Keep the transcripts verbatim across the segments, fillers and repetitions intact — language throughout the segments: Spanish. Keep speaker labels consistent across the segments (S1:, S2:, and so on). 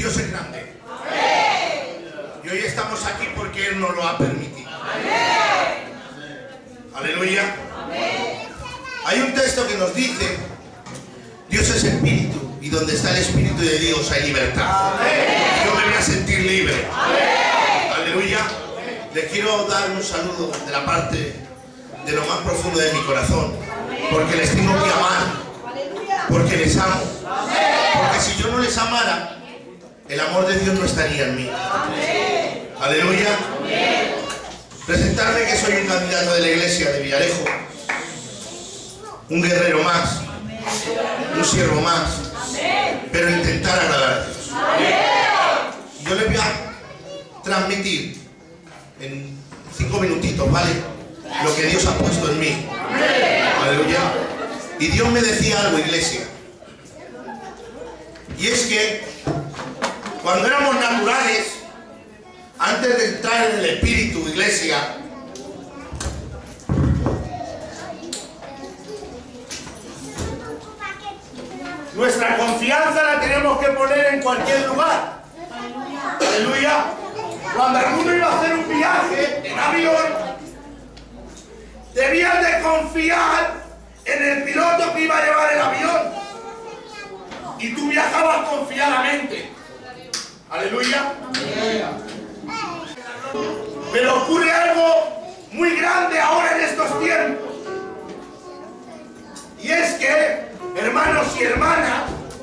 S1: Dios es grande. Amén. Y hoy estamos aquí porque Él nos lo ha permitido. Amén. Aleluya. Amén. Hay un texto que nos dice: Dios es espíritu, y donde está el espíritu de Dios hay libertad. Amén. Yo me voy a sentir libre. Amén. Aleluya. Les quiero dar un saludo de la parte de lo más profundo de mi corazón, porque les tengo que amar, porque les amo. Porque si yo no les amara, el amor de Dios no estaría en mí. Amén. Aleluya. Amén. Presentarme que soy un candidato de la iglesia de Villarejo, un guerrero más, un siervo más, pero intentar agradar a Dios. Amén. Yo les voy a transmitir en cinco minutitos, ¿vale?, lo que Dios ha puesto en mí. Amén. Aleluya. Y Dios me decía algo, iglesia, y es que cuando éramos naturales, antes de entrar en el espíritu, iglesia, nuestra confianza la tenemos que poner en cualquier lugar. Aleluya. Cuando alguno iba a hacer un viaje en avión, debías de confiar en el piloto que iba a llevar el avión, y tú viajabas confiadamente. Aleluya. Pero ocurre algo muy grande ahora en estos tiempos, y es que, hermanos y hermanas,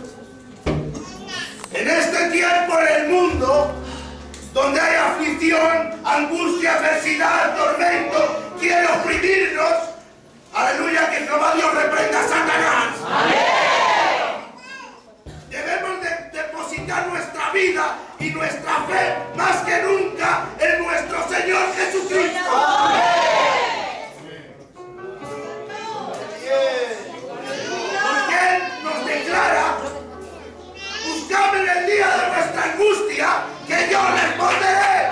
S1: en este tiempo en el mundo, donde hay aflicción, angustia, adversidad, tormento, quiere oprimirnos, aleluya, que Jehová Dios reprenda a Satanás. Amén. Debemos de depositar nuestra vida y nuestra fe más que nunca en nuestro Señor Jesucristo. Amén. Porque Él nos declara: buscadme en el día de vuestra angustia, que yo responderé.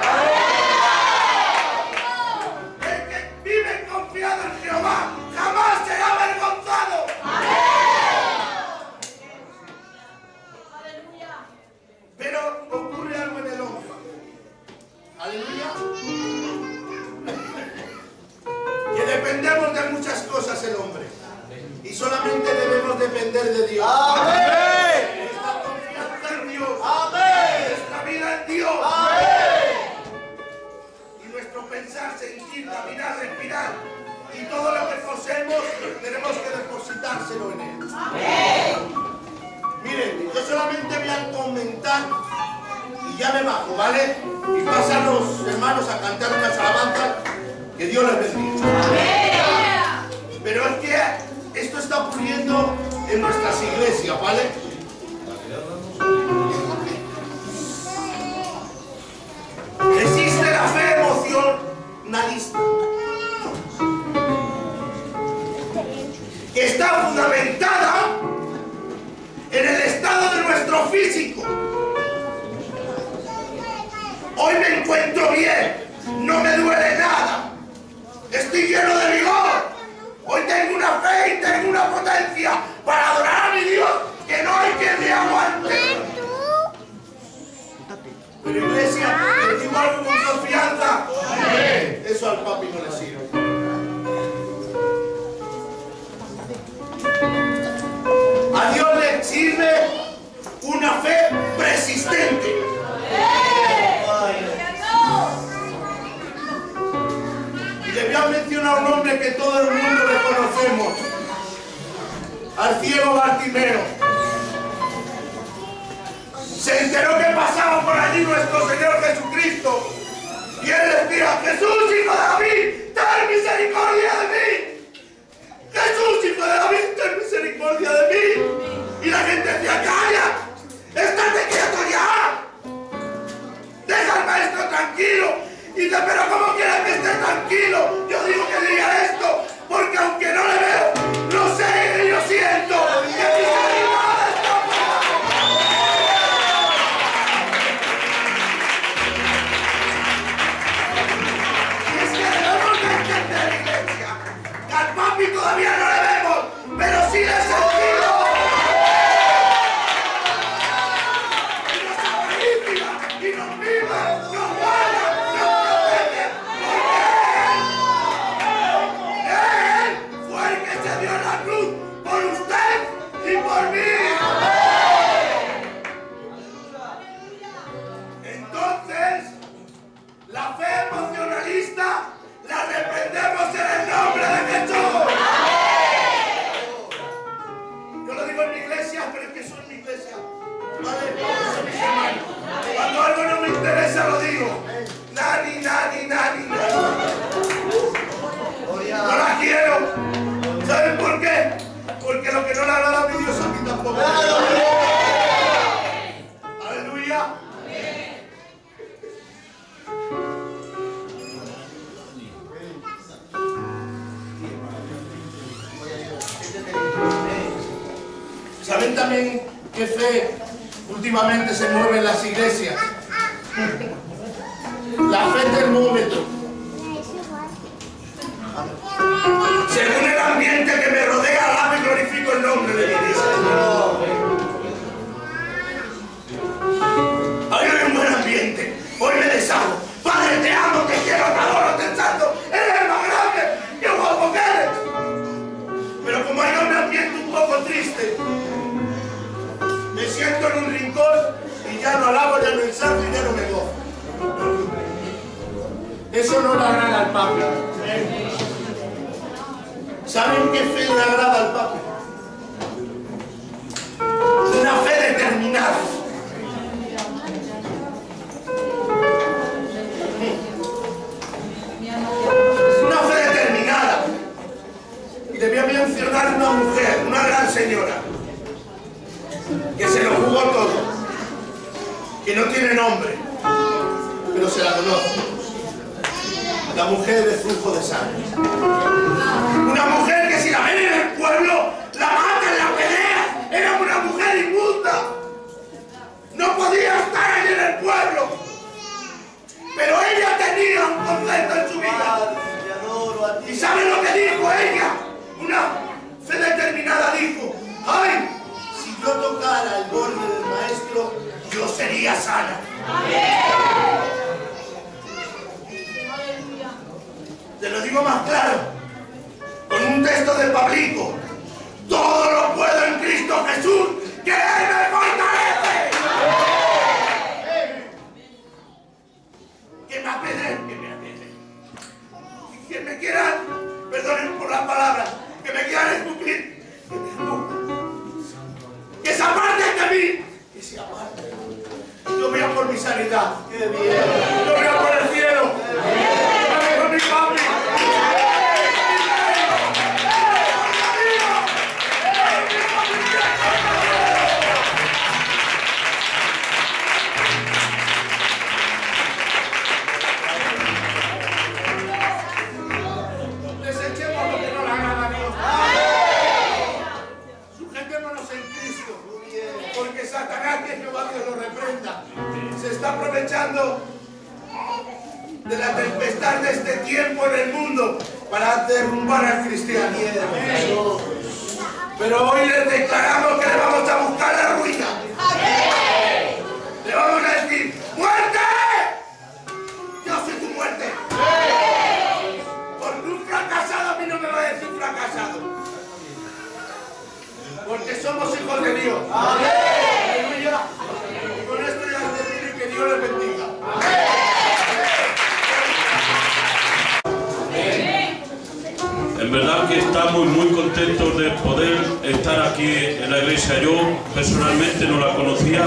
S1: El que vive confiado en Jehová jamás será avergonzado. Pero ocurre algo en el hombre. Aleluya. Que dependemos de muchas cosas el hombre, y solamente debemos depender de Dios. Amén. Nuestra confianza en Dios. Amén. Nuestra vida en Dios. Amén. Y nuestro pensar, sentir, caminar, respirar y todo lo que poseemos tenemos que depositárselo en Él. Amén. Miren, yo solamente voy a comentar y ya me bajo, ¿vale? Y pasan los hermanos a cantar unas alabanzas. Que Dios les bendiga. Amén. Pero es que esto está ocurriendo en nuestras iglesias, ¿vale? Existe la fe emocionalista, que está fundamentada en el estado de nuestro físico. Hoy me encuentro bien, no me duele nada, estoy lleno de vigor. Hoy tengo una fe y tengo una potencia para adorar a mi Dios que no hay quien me aguante. Pero iglesia, ¿te digo algo con confianza? Amén. Eso al papi no le sirve. A Dios le sirve una fe persistente. Y le voy a mencionar un nombre que todo el mundo le conocemos: al ciego Bartimeo. Se enteró que pasaba por allí nuestro Señor Jesucristo, y él decía: Jesús, hijo de David, ten misericordia de mí. Jesús, hijo de David, ten misericordia de mí. Y la gente decía: calla, estate quieto ya, deja al maestro tranquilo. Y dice: pero ¿cómo quieres que esté tranquilo? Yo digo que diga esto, porque aunque no le veo, lo sé y lo siento. Que mi sanidad está fuera. Y es que debemos de entender, iglesia, que al papi todavía no le vemos, pero sí le sentimos. Y nos ha venido se lo digo. Nani, nani, nani, nani. No la quiero. ¿Saben por qué? Porque lo que no le agrada a mi Dios a mí tampoco. Aleluya. ¿Saben también qué fe últimamente se mueve en las iglesias? La fe termómetro. Según el ambiente que me rodea, alabo y glorifico el nombre de mi Dios. Hoy no hay un buen ambiente. Hoy me deshago. Padre, te amo, te quiero, te adoro, te exalto. Eres el más grande. ¡Qué guapo que eres! Pero como hay un ambiente un poco triste, me siento en un rincón y ya no alabo, ya no exalto y ya no me gozo. Eso no le agrada al Papa. ¿Saben qué fe le agrada al Papa? Una fe determinada. Una fe determinada. Y le voy a mencionar una mujer, una gran señora, que se lo jugó todo, que no tiene nombre, pero se la conoce. La mujer de flujo de sangre. Una mujer que si la ven en el pueblo, la matan, la pelean. Era una mujer inmunda. No podía estar allí en el pueblo. Pero ella tenía un concepto en su vida. ¿Y saben lo que dijo ella? Una fe determinada dijo: ¡ay! Si yo tocara el borde del maestro, yo sería sana. ¡Amén! Te lo digo más claro, con un texto de Pablico: todo lo puedo en Cristo Jesús, que Él me fortalece. Que me apedren, que me apedren. Y quien me quiera, perdonen por las palabras, que me quieran escupir, que me escupan. Que se aparten de mí, que se aparten. Yo voy a por mi sanidad. Yo voy a por el cielo. Yo voy a por mi papi. Desechemos lo que no le agrada a Dios. Sujetémonos en Cristo. Porque Satanás, que Jehová Dios lo reprenda, se está aprovechando de la tempestad de este tiempo en el mundo para derrumbar al cristianismo. Pero hoy les declaramos que le vamos a buscar la ruina. Le vamos a decir: ¡muerte! Yo soy tu muerte. Porque un fracasado a mí no me va a decir fracasado. Porque somos hijos de Dios. Aleluya. Y con esto ya termino y que Dios les bendiga.
S2: En verdad que estamos muy contentos de poder estar aquí en la iglesia. Yo personalmente no la conocía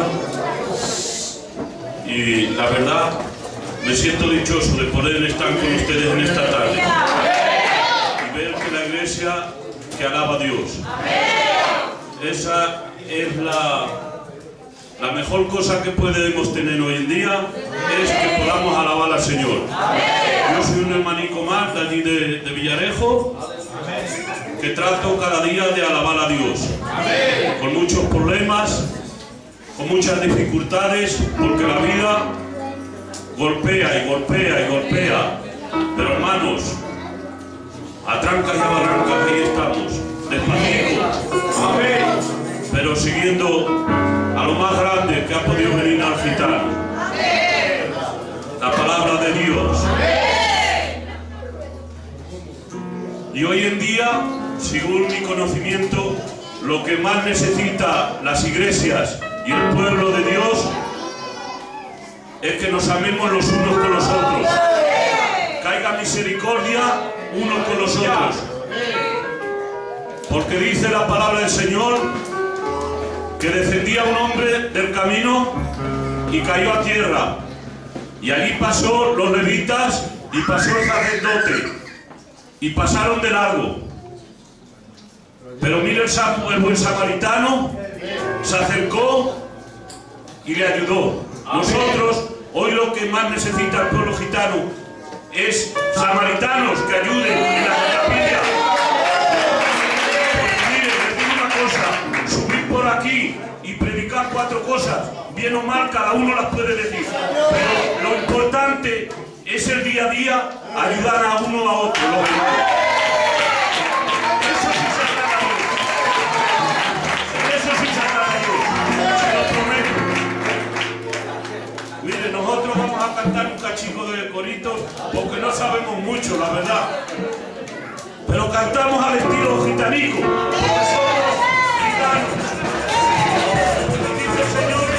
S2: y la verdad me siento dichoso de poder estar con ustedes en esta tarde y ver que la iglesia que alaba a Dios. Esa es la, la mejor cosa que podemos tener hoy en día, es que podamos alabar al Señor. Yo soy un hermanico más de allí de, de Villarejo, que trato cada día de alabar a Dios, con muchos problemas, con muchas dificultades, porque la vida golpea y golpea y golpea, pero hermanos, a trancas y a barrancas ahí estamos, despacito, pero siguiendo a lo más grande que ha podido venir al altar, la palabra de Dios. Y hoy en día, según mi conocimiento, lo que más necesita las iglesias y el pueblo de Dios es que nos amemos los unos con los otros, que haya misericordia unos con los otros, porque dice la palabra del Señor que descendía un hombre del camino y cayó a tierra, Y allí pasó los levitas y pasó el sacerdote. Y pasaron de largo. Pero mire el, el buen samaritano, se acercó y le ayudó. Nosotros, hoy lo que más necesita el pueblo gitano es samaritanos que ayuden en la capilla. Mire, les digo una cosa, subir por aquí y predicar cuatro cosas, bien o mal, cada uno las puede decir. Pero lo importante es el día a día ayudar a uno a otro. Los hermanos. Eso sí se agrada a Dios. Eso sí se agrada a Dios. Se lo prometo. Mire, nosotros vamos a cantar un cachico de coritos porque no sabemos mucho, la verdad. Pero cantamos al estilo gitanico. Porque somos gitanos. Dice el Señor,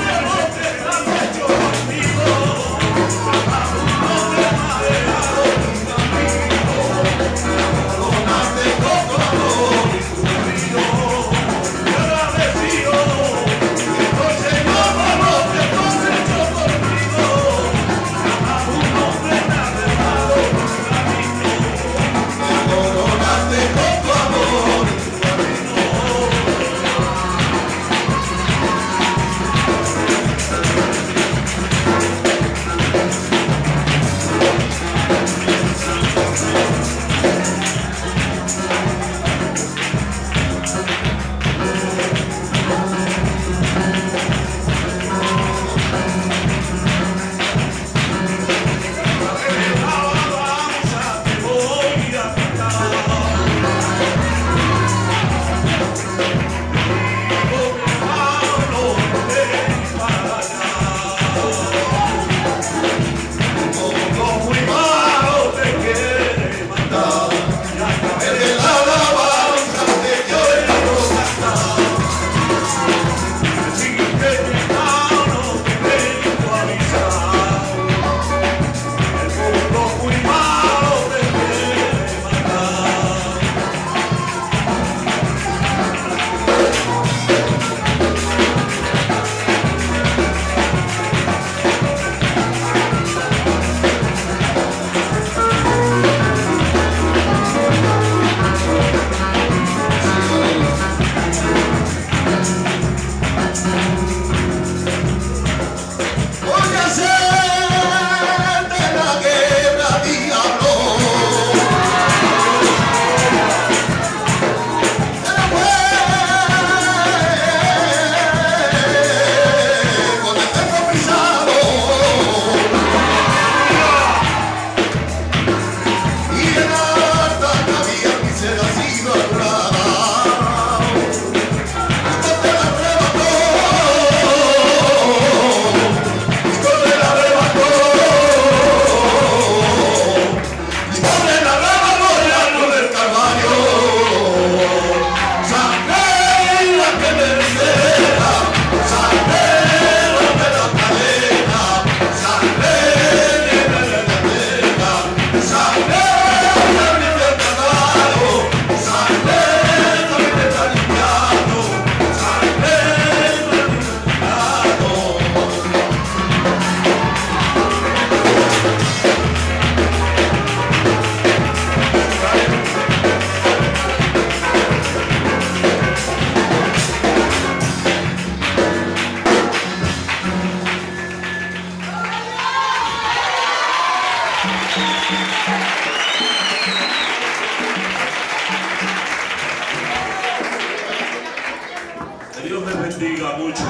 S3: Que Dios me bendiga mucho.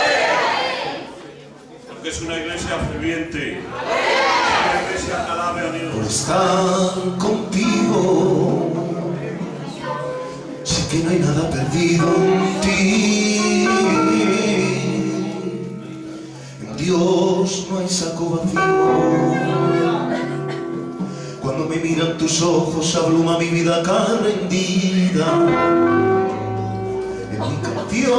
S3: Porque es una iglesia ferviente. Es una iglesia que alabe a Dios.
S1: Por estar contigo, sé que no hay nada perdido en ti. En Dios no hay saco vacío. Cuando me miran tus ojos, abluma mi vida acá rendida. En mi canción,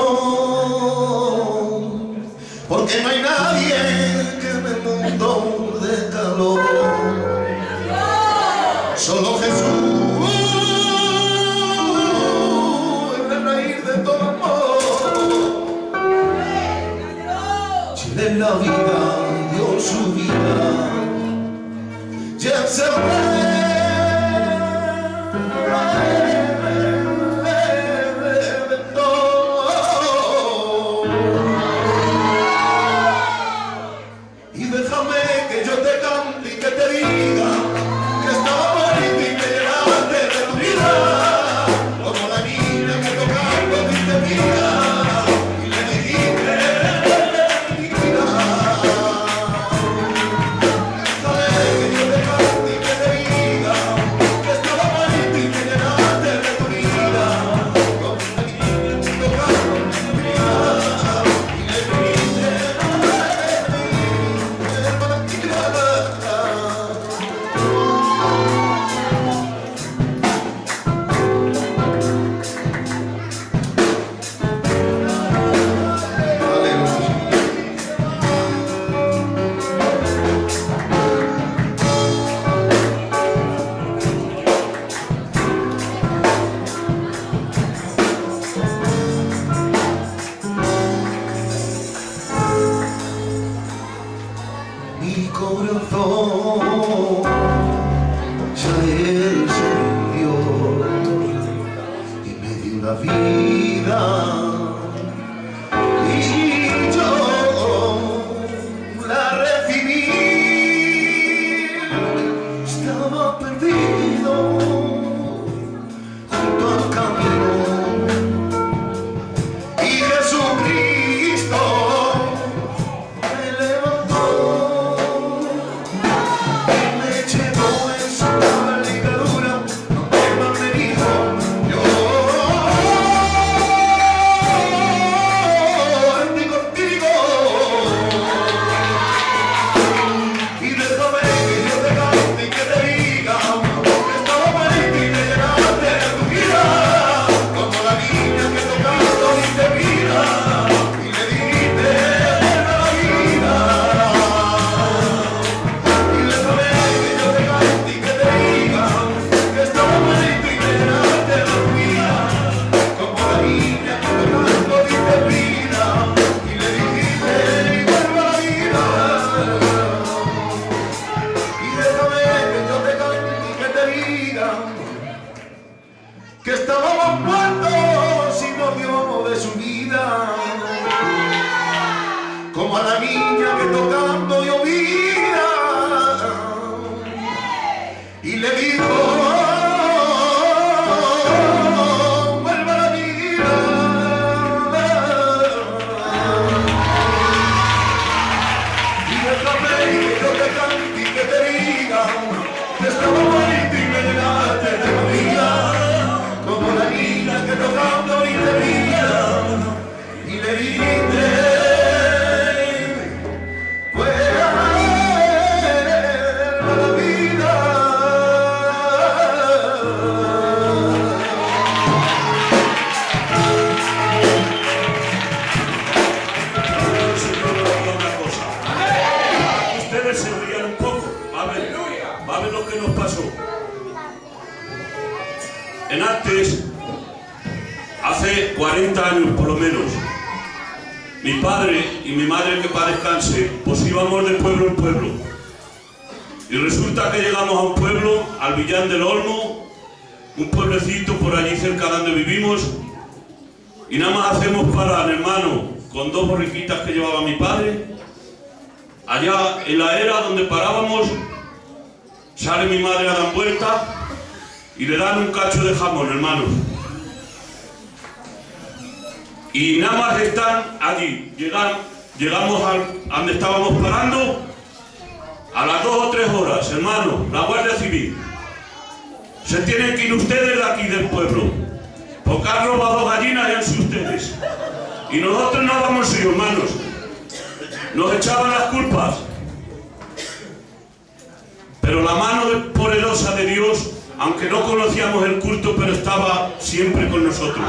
S1: porque no hay nadie que me mundo de calor. Solo Jesús, el reír de todo amor. Si de la vida Dios su vida, ya se reventó. Y déjame que yo te cante y que te diga que estaba bonito y que llegaste de tu vida, como la niña que tocando dice mira, y le dijiste mira. Déjame que yo te cante y que te diga que estaba bonito y que llegaste de tu vida, como la niña que tocando dice mira, y le dijiste mi corazón ya él se rindió y me dio la vida, y yo la recibí. Estaba perdido junto al camino y Jesucristo me levantó. Que estábamos muertos y nos dio de su vida, como a la niña que tocando dio vida, y le dijo vuelve a la vida. Y déjame que yo te cante y que te diga que estaba bonito y me llegaste de la vida, como la niña que tocando y te vida, y le dijiste fuera a la vida.
S2: Señor, una cosa. Ustedes se rían un poco. Va a ver, va a ver lo que nos pasó. En antes, hace cuarenta años por lo menos, mi padre y mi madre, que para descanse, pues íbamos de pueblo en pueblo. Y resulta que llegamos a un pueblo, al Villán del Olmo, un pueblecito por allí cerca donde vivimos, y nada más hacemos parar, hermano, con dos borriquitas que llevaba mi padre. Allá en la era donde parábamos, sale mi madre a dar vuelta y le dan un cacho de jamón, hermanos. Y nada más están allí. Llegan, llegamos al, a donde estábamos parando a las dos o tres horas, hermanos, la Guardia Civil. Se tienen que ir ustedes de aquí del pueblo, porque han robado gallinas y han sido ustedes. Y nosotros no vamos a ir, hermanos. Nos echaban las culpas. Pero la mano poderosa de Dios, aunque no conocíamos el culto, pero estaba siempre con nosotros.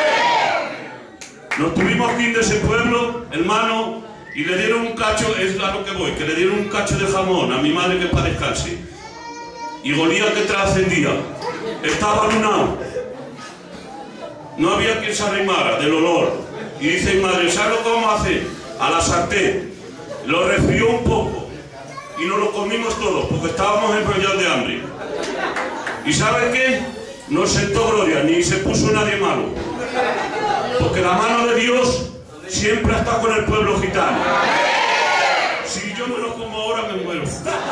S2: Nos tuvimos que ir de ese pueblo, hermano, y le dieron un cacho, es a lo que voy, que le dieron un cacho de jamón a mi madre que para descanse. Y golía que trascendía. Estaba lunado. No había quien se arrimara del olor. Y dice mi madre, ¿sabes lo que vamos a hacer? A la sartén. Lo resfrió un poco. y nos lo comimos todo, porque estábamos enrollados de hambre. ¿Y saben qué? No sentó gloria, ni se puso nadie malo. Porque la mano de Dios siempre ha estado con el pueblo gitano. Si yo me lo como ahora, me muero.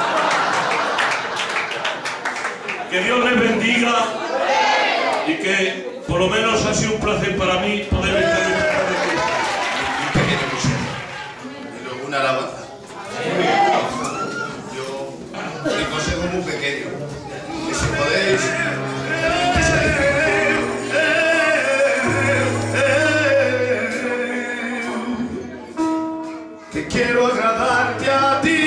S2: Que Dios les bendiga y que por lo menos ha sido un placer para mí poder estar en esta tarde.
S1: Un pequeño consejo. Y luego una alabanza. Yo, mi consejo es muy pequeño. Que si podéis...
S3: Que quiero agradarte a ti.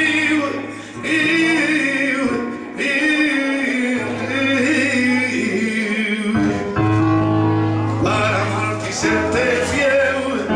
S3: Para amarte y serte fiel.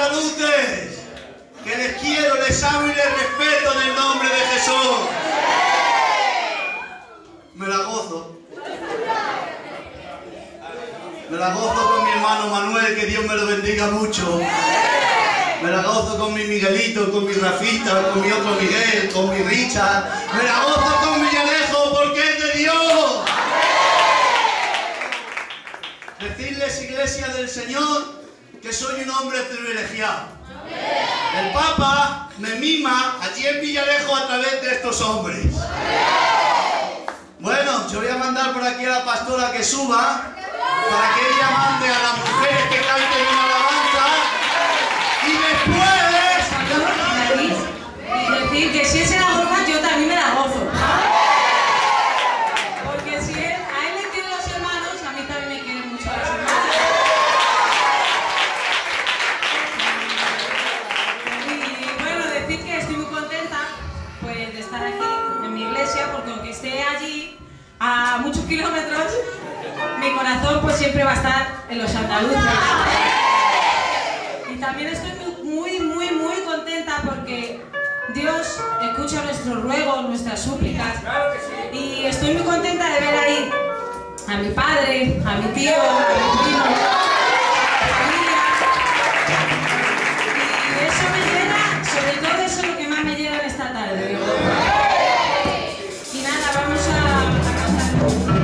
S4: andaluces, que les quiero, les amo y les respeto en el nombre de Jesús. Me la gozo. Me la gozo con mi hermano Manuel, que Dios me lo bendiga mucho. Me la gozo con mi Miguelito, con mi Rafita, con mi otro Miguel, con mi Richard. Me la gozo con Villarejo porque es de Dios. Decirles, iglesia del Señor, que soy un hombre privilegiado. El Papa me mima allí en Villarejo a través de estos hombres. Bueno, yo voy a mandar por aquí a la pastora que suba para que ella mande a las mujeres que canten una alabanza y después...
S5: Y decir que si él se la goza, yo también me la gozo. Porque si él, a él le quieren los hermanos, a mí también me quieren mucho los hermanos. Y bueno, decir que estoy muy contenta pues, de estar aquí en mi iglesia, porque aunque esté allí a muchos kilómetros, mi corazón pues siempre va a estar en los andaluces. Y también estoy muy, muy, muy contenta porque Dios escucha nuestros ruegos, nuestras súplicas. Y estoy muy contenta de ver ahí a mi padre, a mi tío, a mi primo, a mi familia. Y eso me llena, sobre todo eso es lo que más me llena en esta tarde. Y nada, vamos a, a cantar.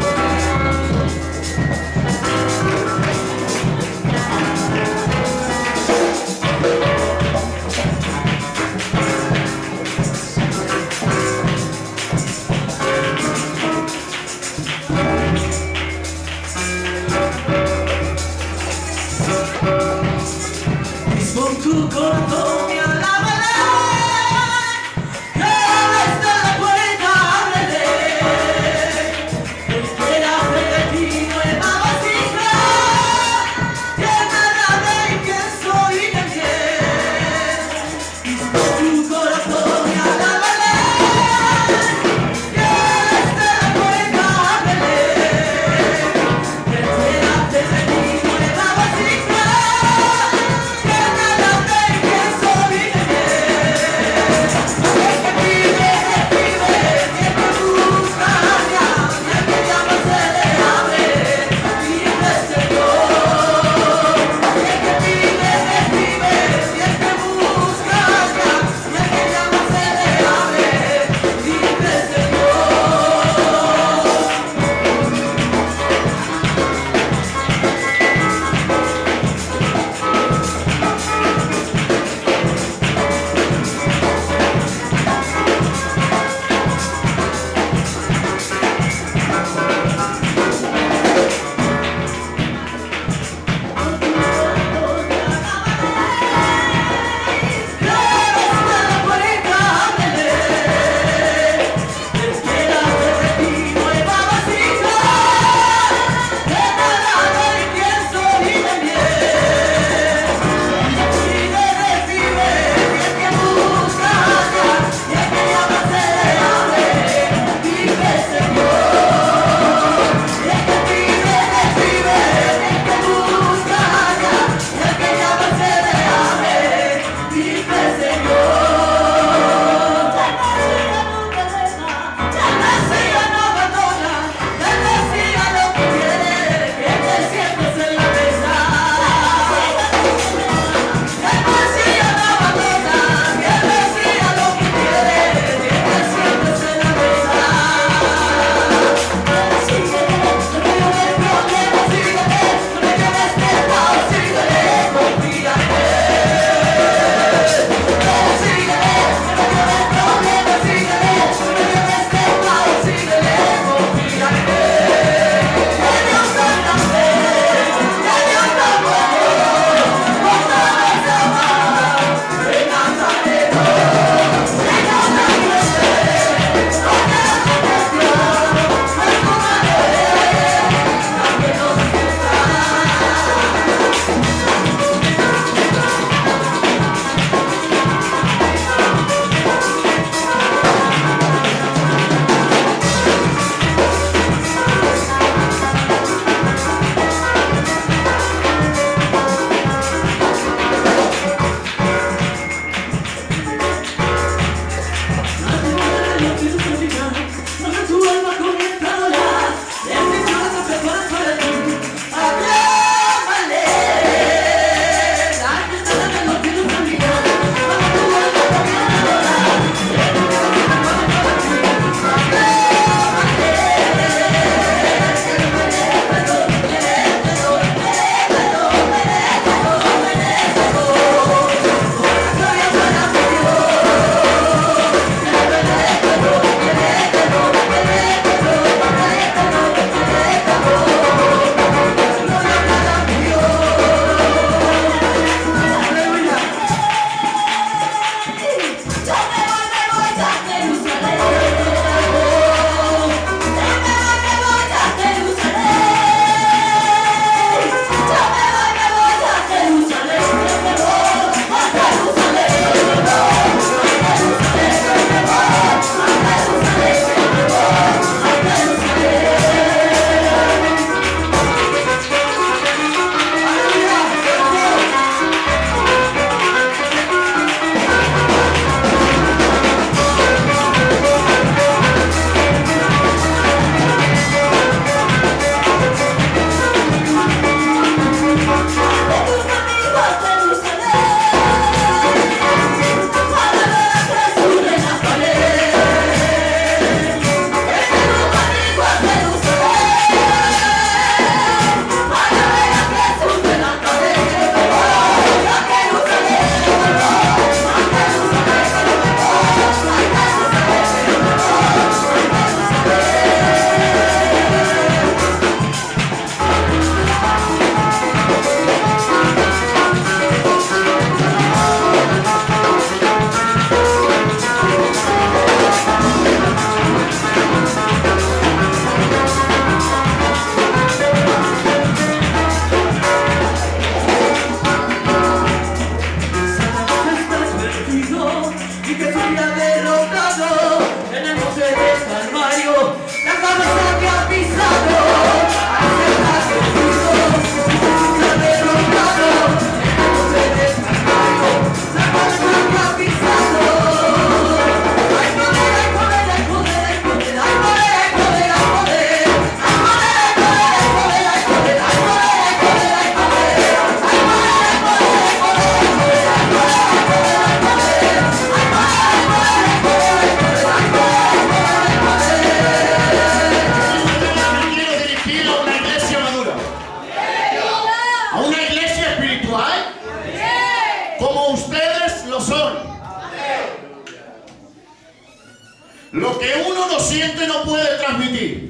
S6: Lo que uno no siente no puede transmitir.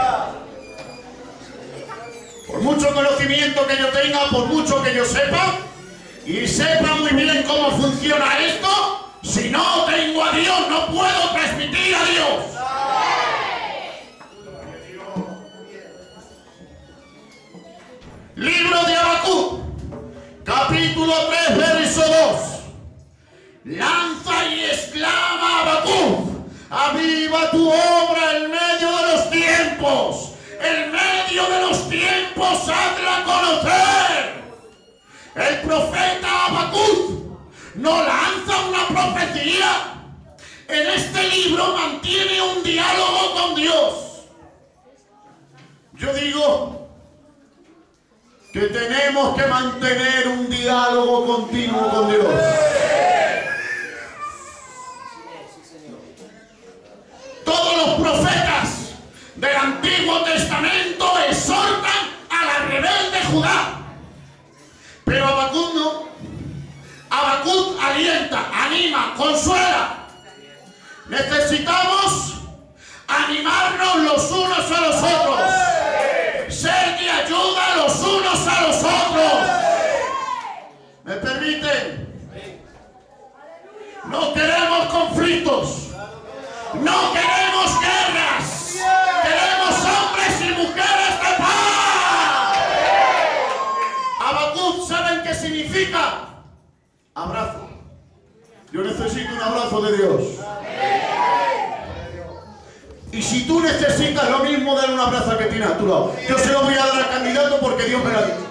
S6: Por mucho conocimiento que yo tenga, por mucho que yo sepa, y sepa muy bien cómo funciona esto, si no tengo a Dios, no puedo transmitir a Dios. Libro de Habacuc, capítulo tres, verso dos. Lanza y exclama Habacuc: aviva tu obra en medio de los tiempos. En medio de los tiempos hazla conocer. El profeta Habacuc no lanza una profecía. En este libro mantiene un diálogo con Dios. Yo digo que tenemos que mantener un diálogo continuo con Dios. Todos los profetas del Antiguo Testamento exhortan a la rebelde Judá. Pero Habacuc no. Habacuc alienta, anima, consuela. Necesitamos animarnos los unos a los otros. Ser de ayuda los unos a los otros. ¿Me permiten? No queremos conflictos. No queremos guerras. Queremos hombres y mujeres de paz. Habacuc, ¿saben qué significa? Abrazo. Yo necesito un abrazo de Dios. Y si tú necesitas lo mismo, dale un abrazo al que tiene a tu lado. Yo se lo voy a dar al candidato porque Dios me lo ha dicho.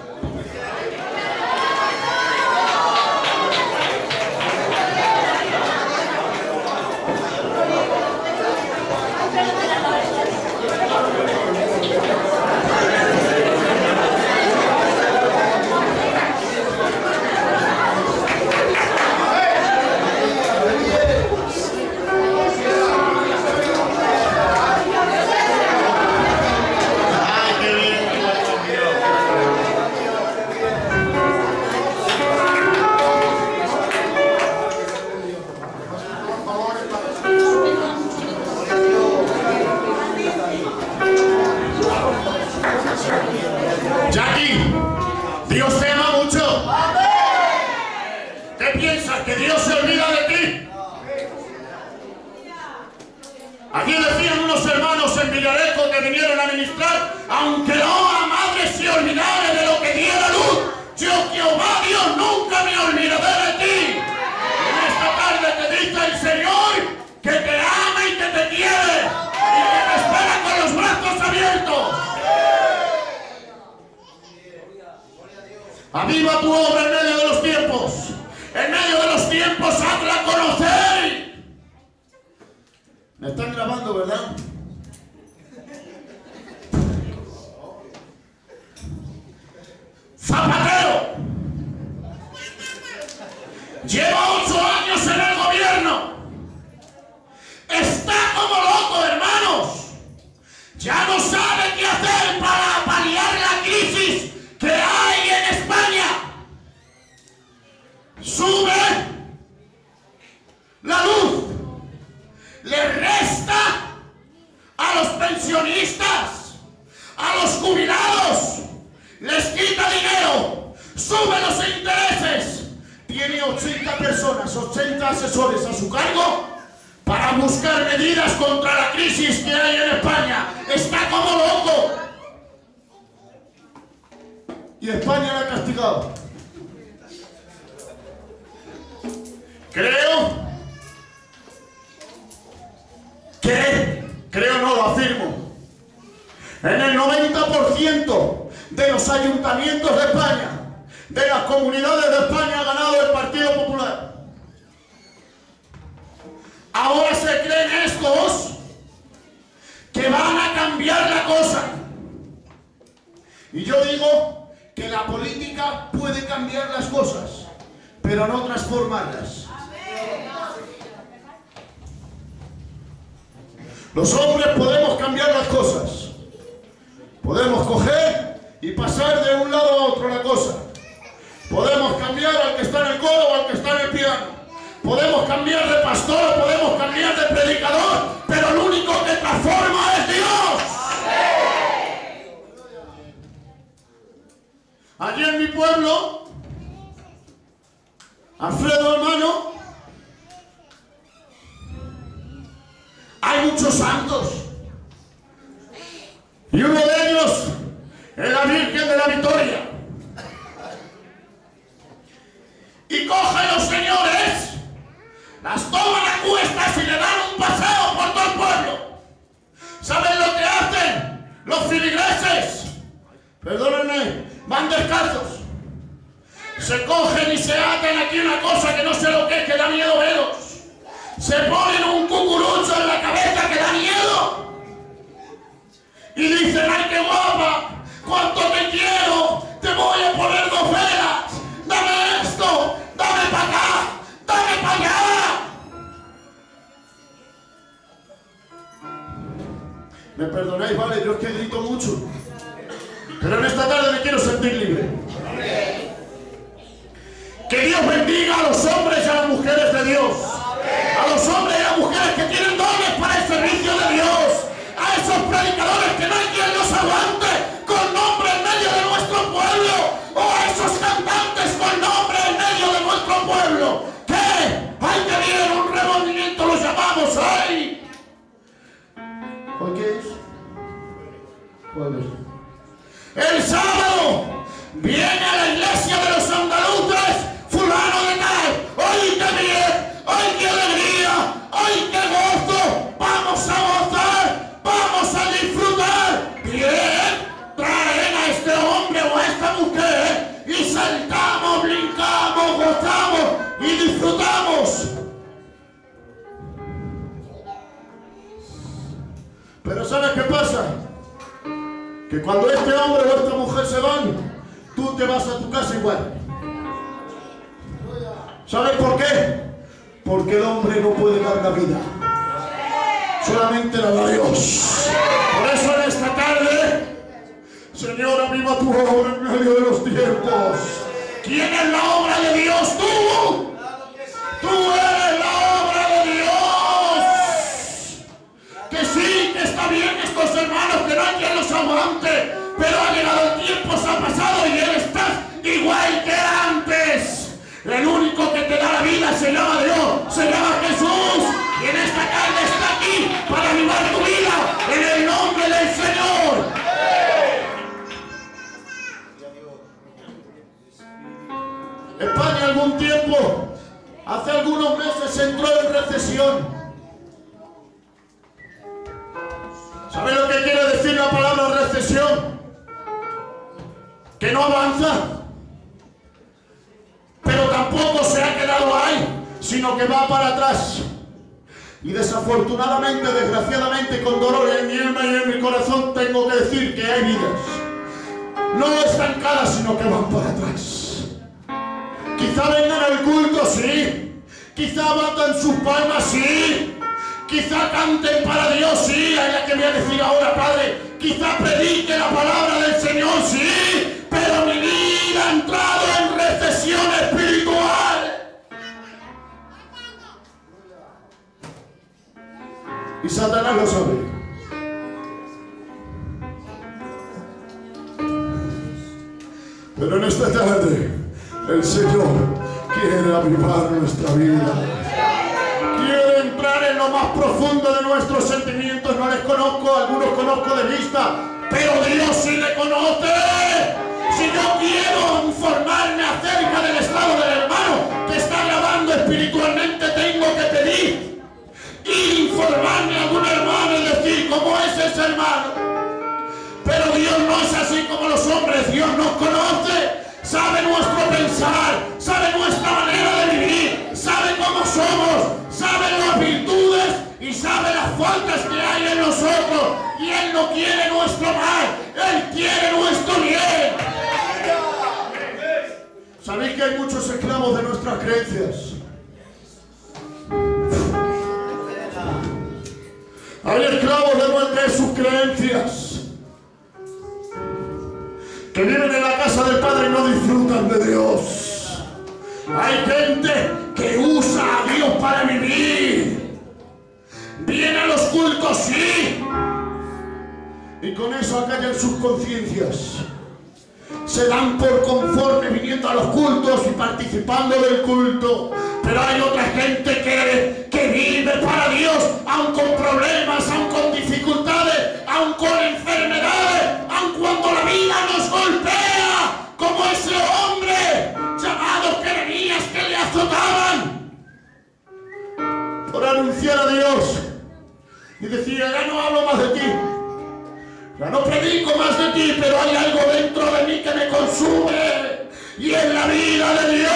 S6: Aquí decían unos hermanos en Villarejo que vinieron a ministrar: aunque la madre se olvidare de lo que diera luz, yo, Jehová Dios, nunca me olvidaré de ti. En esta tarde te dice el Señor que te ama y que te quiere y que te espera con los brazos abiertos. Aviva tu obra en medio de los tiempos. En medio de los tiempos hazla conocer. Me están grabando, ¿verdad? Zapatero lleva ocho años en el gobierno. Está como loco, hermanos. Ya no sabe qué hacer para paliar la crisis que hay en España. Sube la luz, le resta a los pensionistas, a los jubilados, les quita dinero, sube los intereses. Tiene ochenta personas, ochenta asesores a su cargo para buscar medidas contra la crisis que hay en España. Está como loco. Y España la ha castigado. Creo que, creo no, lo afirmo, en el noventa por ciento de los ayuntamientos de España, de las comunidades de España, ha ganado el Partido Popular. Ahora se creen estos que van a cambiar la cosa. Y yo digo que la política puede cambiar las cosas, pero no transformarlas. Los hombres podemos cambiar las cosas. Podemos coger y pasar de un lado a otro la cosa. Podemos cambiar al que está en el coro o al que está en el piano. Podemos cambiar de pastor, podemos cambiar de predicador, pero el único que transforma es Dios. Allí en mi pueblo, Alfredo, hermano, hay muchos santos. Y uno de ellos es la Virgen de la Victoria. Y cogen los señores, las toman a cuestas y le dan un paseo por todo el pueblo. ¿Saben lo que hacen los filigreses? Perdónenme, van descalzos. Se cogen y se atan aquí una cosa que no sé lo que es, que da miedo veros. Se ponen un cucurucho en la cabeza que da miedo. Y dicen, ay, qué guapa, cuánto te quiero, te voy a poner dos velas, dame esto, dame para acá, dame para allá. Me perdonáis, vale, yo es que grito mucho, pero en esta tarde me quiero sentir libre. Que Dios bendiga a los hombres y a las mujeres de Dios, a los hombres y a las mujeres que tienen dones para el servicio de Dios, a esos predicadores que no hay quien los aguante con nombre en medio de nuestro pueblo, o a esos cantantes con nombre en medio de nuestro pueblo. ¿Qué? Hay que viene un removimiento, lo llamamos ahí. ¿Hoy qué es? Jueves. El sábado viene a la iglesia de los andaluces fulano de tal. ¡Ay, qué bien! ¡Ay, qué alegría! ¡Ay, qué gozo! ¡Vamos a gozar! ¡Vamos a disfrutar! ¡Bien! Traen a este hombre o a esta mujer y saltamos, brincamos, gozamos y disfrutamos. Pero ¿sabes qué pasa? Que cuando este hombre o esta mujer se van, tú te vas a tu casa igual. ¿Sabes por qué? Porque el hombre no puede dar la vida. Solamente la da Dios. Por eso en esta tarde, Señor, aviva tu obra en medio de los tiempos. ¿Quién es la obra de Dios? ¡Tú! ¡Tú eres la obra de Dios! Que sí, que está bien estos hermanos, que no hay quien los aguante, pero ha llegado el tiempo, se ha pasado y él está igual que antes. El único que te da la vida se llama Dios, se llama Jesús. Y en esta tarde está aquí para avivar tu vida en el nombre del Señor. España algún tiempo, hace algunos meses, entró en recesión. ¿Sabe lo que quiere decir la palabra recesión? Que no avanza, pero tampoco se ha quedado ahí, sino que va para atrás. Y desafortunadamente, desgraciadamente, con dolor en mi alma y en mi corazón, tengo que decir que hay vidas no estancadas, sino que van para atrás. Quizá vengan al culto, sí. Quizá batan sus palmas, sí. Quizá canten para Dios, sí. Es la que voy a decir ahora, Padre. Quizá predique la palabra del Señor, sí. Pero mi vida ha entrado en recesión espiritual. Y Satanás lo sabe. Pero en esta tarde el Señor quiere avivar nuestra vida. Quiere entrar en lo más profundo de nuestros sentimientos. No les conozco, algunos conozco de vista, pero Dios sí le conoce. Si yo quiero informarme acerca del estado del hermano que está grabando espiritualmente, tengo que pedir y informarme a algún hermano y decir cómo es ese hermano. Pero Dios no es así como los hombres. Dios nos conoce, sabe nuestro pensar, sabe nuestra manera de vivir, sabe cómo somos, sabe las virtudes y sabe las faltas que hay en nosotros. Y Él no quiere nuestro mal, Él quiere nuestro bien. ¿Sabéis que hay muchos esclavos de nuestras creencias? Hay esclavos de, de sus creencias que viven en la casa del Padre y no disfrutan de Dios. Hay gente que que usa a Dios para vivir. Viene a los cultos, sí, y con eso acallan sus conciencias. Se dan por conforme viniendo a los cultos y participando del culto. Pero hay otra gente que, que vive para Dios, aun con problemas, aun con dificultades, aun con enfermedades, aun cuando la vida nos golpea, como ese hombre llamado Jeremías que le azotaban por anunciar a Dios. Y decía, ya no hablo más de ti, ya no predico más de ti, pero hay algo dentro de mí que me consume, y es la vida de Dios.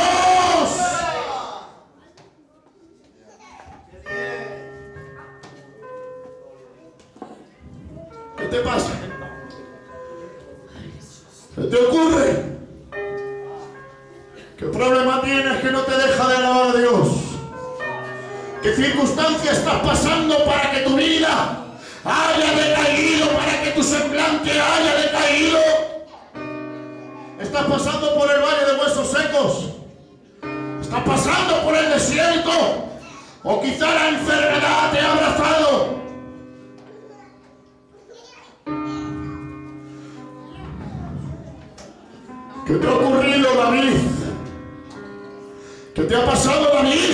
S6: ¿Qué te pasa? ¿Qué te ocurre? ¿Qué problema tienes que no te deja de alabar a Dios? ¿Qué circunstancia estás pasando para que tu vida haya decaído, para que tu semblante haya decaído? ¿Estás pasando por el valle de huesos secos? ¿Estás pasando por el desierto? ¿O quizá la enfermedad te ha abrazado? ¿Qué te ha ocurrido, David? ¿Qué te ha pasado, David?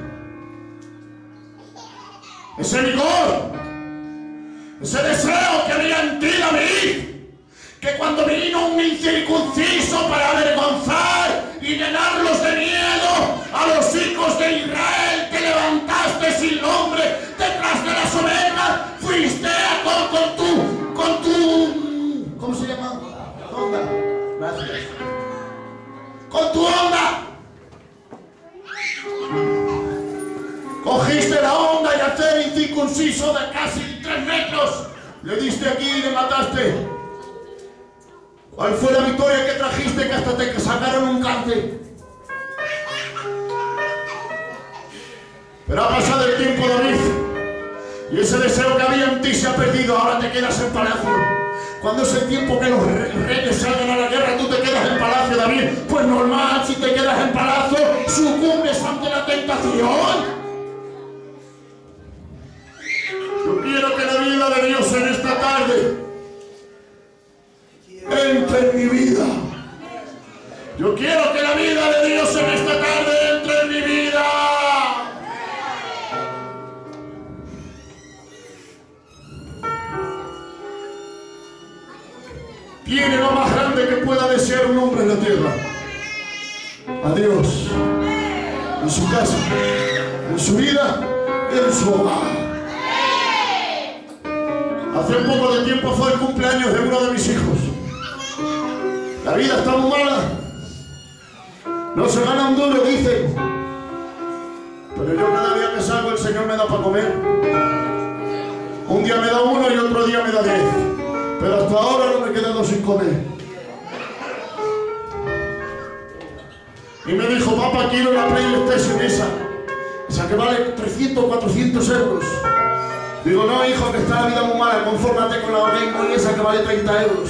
S6: Ese vigor, ese deseo que había en ti, David, que cuando vino un incircunciso para avergonzar y llenarlos de miedo a los hijos de Israel, que levantaste sin nombre detrás de las ovejas, fuiste a con, con tu, con tu, ¿cómo se llama? Onda. Gracias. Con tu onda. Cogiste la onda y al ser incircunciso de casi tres metros, le diste aquí y le mataste. ¿Cuál fue la victoria que trajiste que hasta te sacaron un cáncer? Pero ha pasado el tiempo, David, y ese deseo que había en ti se ha perdido. Ahora te quedas en palacio. Cuando es el tiempo que los reyes salgan a la guerra, tú te quedas en palacio, David. Pues normal, si te quedas en palacio, sucumbes ante la tentación. Yo quiero que la vida de Dios en esta tarde entre en mi vida. Yo quiero que la vida de Dios en esta tarde entre en mi vida. Tiene lo más grande que pueda desear un hombre en la tierra: a Dios, en su casa, en su vida y en su hogar. Hace un poco de tiempo fue el cumpleaños de uno de mis hijos. La vida está muy mala. No se gana un duro, dicen. Pero yo cada día que salgo el Señor me da para comer. Un día me da uno y otro día me da diez. Pero hasta ahora no me he quedado sin comer. Y me dijo, papá, quiero la PlayStation esa. Esa que vale trescientos, cuatrocientos euros. Digo, no, hijo, que está la vida muy mala, confórmate con la Game Boy esa que vale treinta euros.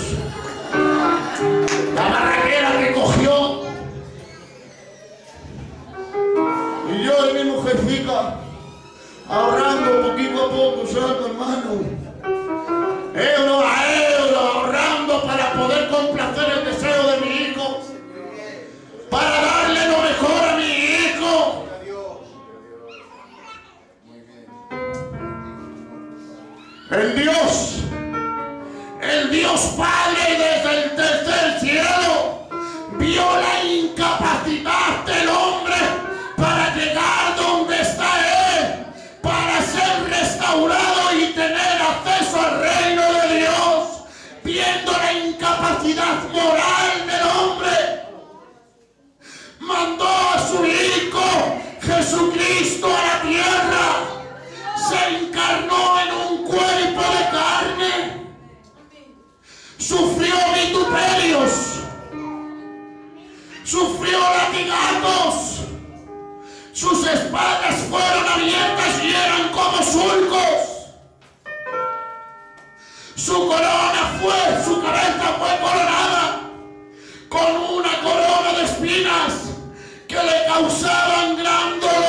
S6: La barraquera que cogió. Y yo y mi mujercica, ahorrando poquito a poco, ¿sabes, hermano? Euro a euro, ahorrando para poder complacer el deseo de mi hijo, para darle lo mejor a mi hijo. El Dios, el Dios Padre desde el tercer cielo, vio la incapacidad del hombre para llegar donde está Él, para ser restaurado y tener acceso al reino de Dios, viendo la incapacidad moral del hombre, mandó a su Hijo Jesucristo a la tierra, se encarnó en un cuerpo de carne, sufrió vituperios, sufrió latigazos, sus espaldas fueron abiertas y eran como surcos, su corona fue, su cabeza fue coronada con una corona de espinas que le causaban gran dolor.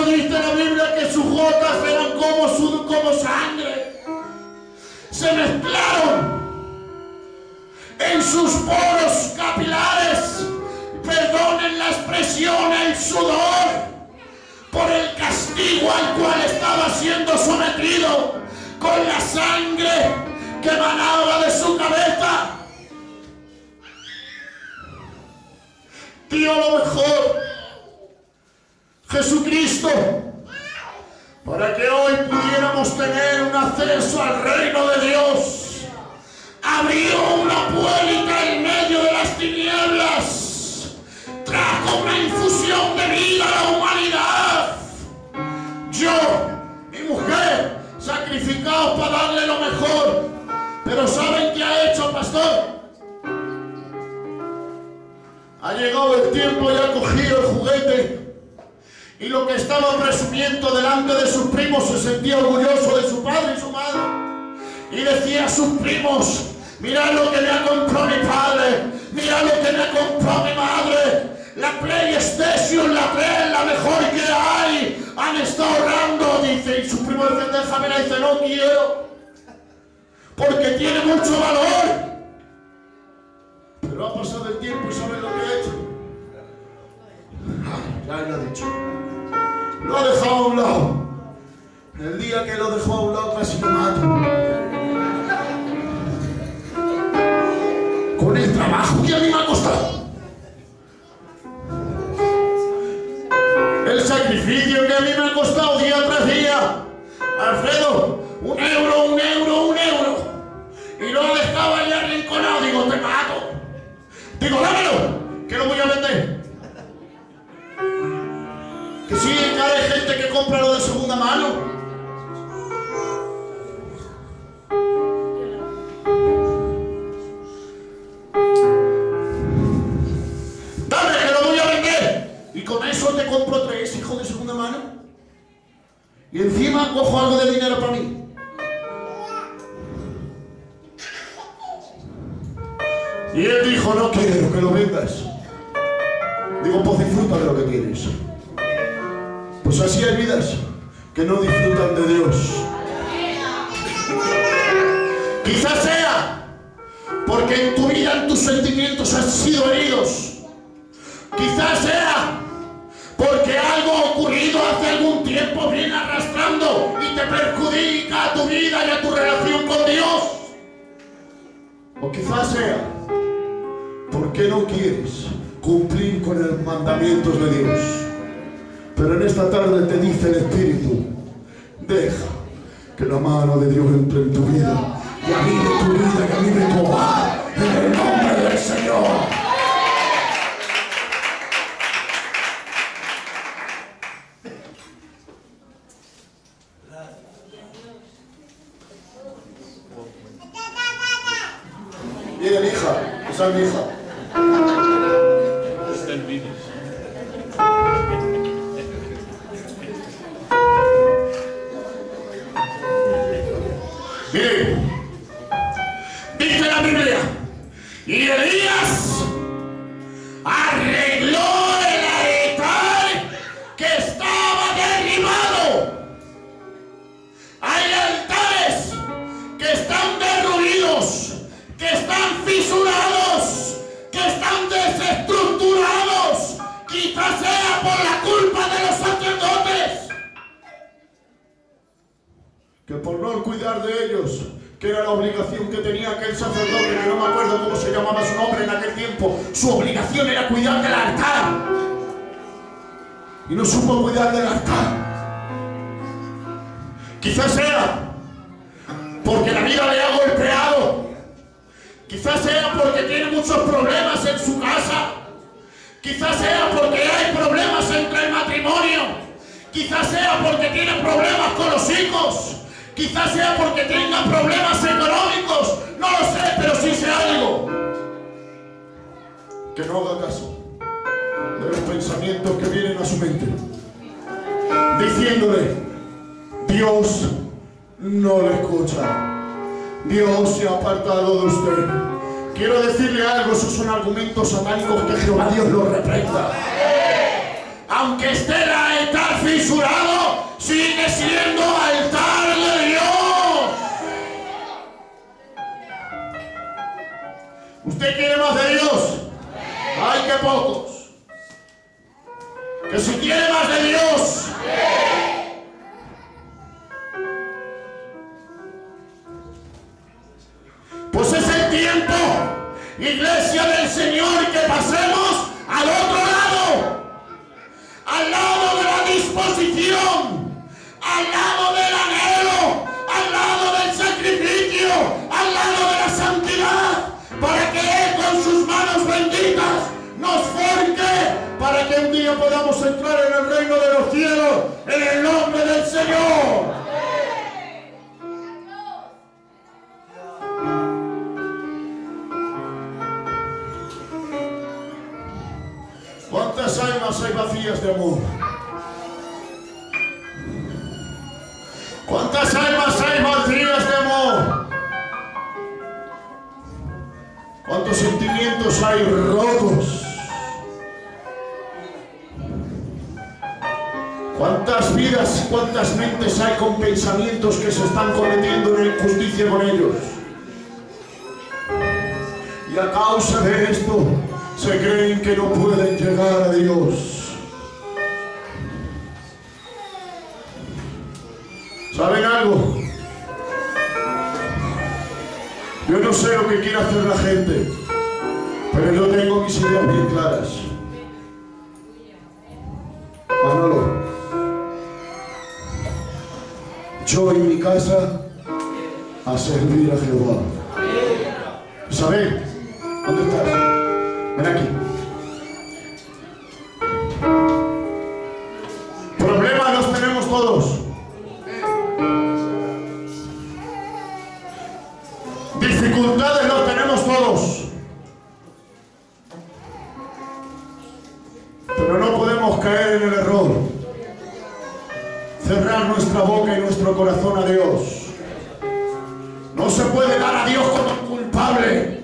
S6: dice la Biblia que sus gotas eran como, su, como sangre. Se mezclaron en sus poros capilares, perdonen la expresión, el sudor, por el castigo al cual estaba siendo sometido, con la sangre que emanaba de su cabeza. Dio lo mejor Jesucristo para que hoy pudiéramos tener un acceso al reino de Dios. Abrió una puerta en medio de las tinieblas, trajo una infusión de vida a la humanidad. Yo, mi mujer, sacrificados para darle lo mejor. Pero ¿saben qué ha hecho, pastor? Ha llegado el tiempo y ha cogido el juguete, y lo que estaba presumiendo delante de sus primos, se sentía orgulloso de su padre y su madre, y decía a sus primos: mirad lo que me ha comprado mi padre, mirad lo que me ha comprado mi madre, la PlayStation, la tres, la mejor que hay, han estado ahorrando, dice. Y sus primos dicen: déjamela, dice: no quiero, porque tiene mucho valor. Pero ha pasado el tiempo y ¿saben lo que ha hecho? Ya lo ha dicho. Lo ha dejado a un lado. El día que lo dejó a un lado casi lo mato. Con el trabajo que a mí me ha costado, el sacrificio que a mí me ha costado día tras día. Alfredo, un euro, un euro, un euro. Y lo ha dejado ahí arrinconado. Digo: te mato. Digo: dámelo, que lo voy a vender. Que sí, que hay gente que compra lo de segunda mano. Dame, que lo voy a vender. Y con eso te compro tres, hijo, de segunda mano. Y encima cojo algo de dinero para mí. Y él dijo: no quiero que lo vendas. Digo: pues disfruta de lo que tienes. Pues así hay vidas que no disfrutan de Dios. Quizás sea porque en tu vida, en tus sentimientos han sido heridos. Quizás sea porque algo ocurrido hace algún tiempo viene arrastrando y te perjudica a tu vida y a tu relación con Dios. O quizás sea porque no quieres cumplir con los mandamientos de Dios. Pero en esta tarde te dice el Espíritu: deja que la mano de Dios entre en tu vida, y avive tu vida, y avive tu hogar, en el nombre del Señor. Viene mi hija, esa es mi hija. Bien, dice la Biblia: y Elías arregló el altar que estaba derribado. Hay altares que están derruidos, que están fisurados, que están desestructurados. Quizás sea por la culpa de los sacerdotes, que por no cuidar de ellos, que era la obligación que tenía aquel sacerdote, que no me acuerdo cómo se llamaba su nombre en aquel tiempo, su obligación era cuidar del altar, y no supo cuidar del altar. Quizás sea porque la vida le ha golpeado, quizás sea porque tiene muchos problemas en su casa, quizás sea porque hay problemas entre el matrimonio, quizás sea porque tiene problemas con los hijos, quizás sea porque tenga problemas económicos, no lo sé, pero sí sé algo: que no haga caso de los pensamientos que vienen a su mente, diciéndole: Dios no le escucha, Dios se ha apartado de usted. Quiero decirle algo: esos son argumentos satánicos, que Jehová Dios los reprenda. aunque esté el altar fisurado, sigue siendo altar de Dios. ¿Usted quiere más de Dios? ¡Ay, qué pocos! Que si quiere más de Dios, pues es el tiempo, iglesia del Señor, que pasemos al otro lado, al lado de la disposición, al lado del anhelo, al lado del sacrificio, al lado de la santidad, para que Él con sus manos benditas nos forque, para que un día podamos entrar en el reino de los cielos, en el nombre del Señor. ¿Cuántas almas hay vacías de amor? ¿Cuántas almas hay vacías de amor? ¿Cuántos sentimientos hay rotos? ¿Cuántas vidas y cuántas mentes hay con pensamientos que se están cometiendo una injusticia con ellos? Y a causa de esto se creen que no pueden llegar a Dios. ¿Saben algo? Yo no sé lo que quiere hacer la gente, pero yo tengo mis ideas bien claras. Manolo, yo en mi casa a servir a Jehová. Isabel, ¿dónde estás? Ven aquí. Problemas los tenemos todos. Dificultades los tenemos todos. Pero no podemos caer en el error. Cerrar nuestra boca y nuestro corazón a Dios. No se puede dar a Dios como culpable.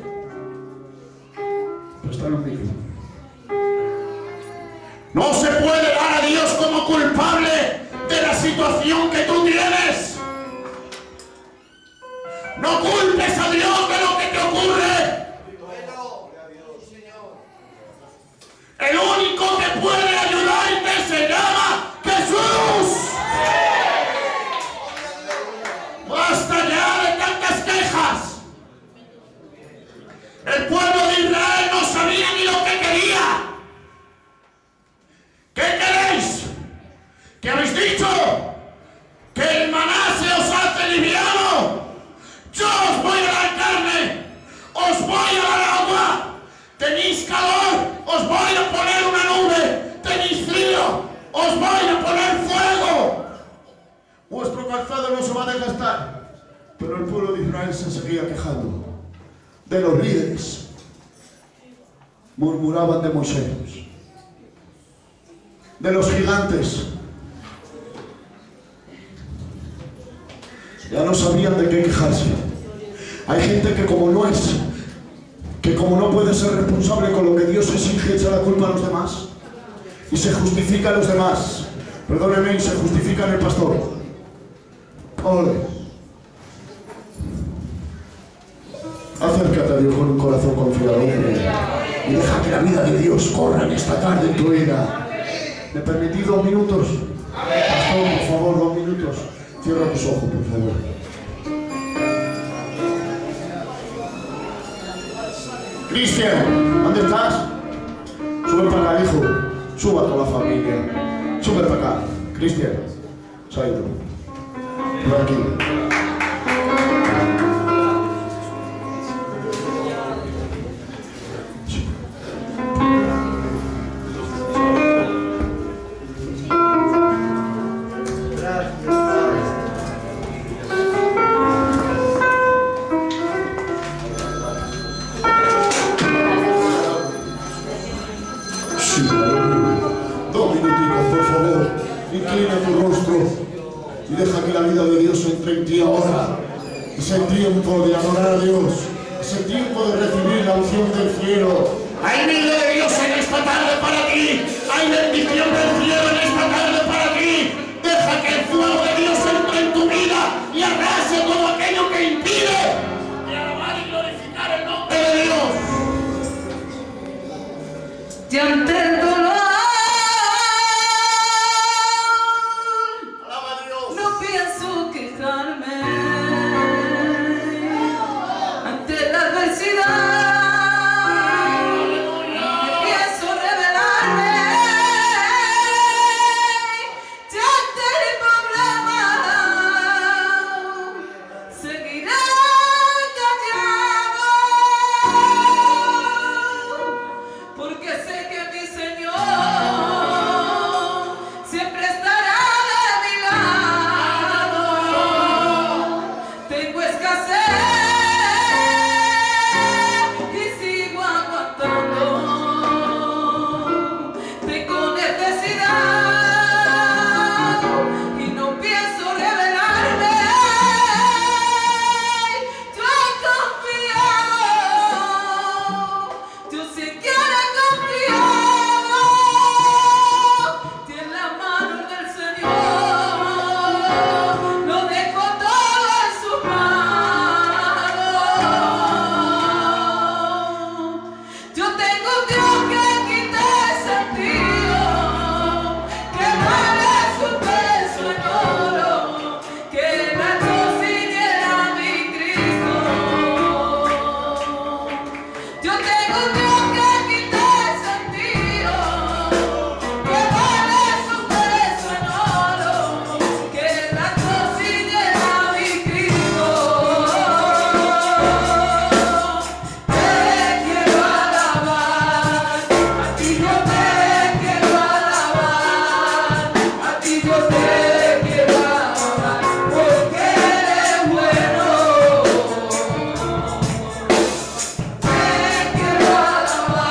S6: No se puede dar a Dios como culpable de la situación que tú tienes. No culpes a Dios de lo que te ocurre. El único que puede ayudarte se llama Jesús. Basta ya de tantas quejas. El pueblo de Israel no sabía ni lo que quería. ¿Qué queréis? ¿Qué habéis dicho? ¿Que el maná se os hace liviano? Yo os voy a dar carne, os voy a dar agua. ¿Tenéis calor? Os voy a poner una nube. ¿Tenéis frío? Os voy a poner fuego. Vuestro calzado no se va a desgastar. Pero el pueblo de Israel se seguía quejando de los líderes. Murmuraban de Moisés, de los gigantes. Ya no sabían de qué quejarse. Hay gente que como no es, que como no puede ser responsable con lo que Dios exige, echa la culpa a los demás y se justifica a los demás. Perdóneme, y se justifica en el pastor. Ole. Acércate a Dios con un corazón confiado, hombre, y deja que la vida de Dios corra en esta tarde en tu vida. ¿Me permitís dos minutos? Pastor, por favor, dos minutos. Cierra tus ojos, por favor. Cristian, ¿dónde estás? Sube para acá, hijo. Suba toda la familia. Sube para acá. Cristian, se ha ido. Por aquí. Dos minuticos, por favor. Inclina tu rostro y deja que la vida de Dios entre en ti ahora. Es el tiempo de adorar a Dios. Es el tiempo de recibir la unción del cielo. Hay vida de Dios en esta tarde para ti. Hay bendición del cielo en esta tarde para ti. Deja que el fuego de Dios entre en tu vida y arrase todo aquello que impide de alabar y glorificar el nombre de Dios.
S5: Y ante el dolor,
S6: Alaba a Dios.
S5: no pienso quejarme. Ante la adversidad, no pienso rebelarme. Y ante el problema, seguiré callado. Porque sé que mi Señor siempre estará de mi lado. Tengo escasez y sigo aguantando. Tengo necesidad y no pienso rebelarme. Yo he confiado, yo sé que he confiado en la mano del Señor. Lo dejo todo en su mano. Yo tengo un Dios que quita el sentido, que vale su peso en oro, que la considera mi Cristo. Yo tengo un Dios que quita el sentido, que vale su peso en oro, que la considera mi Cristo. Te quiero alabar, a ti yo te quiero alabar, a ti yo te quiero alabar, porque eres bueno. Te quiero alabar,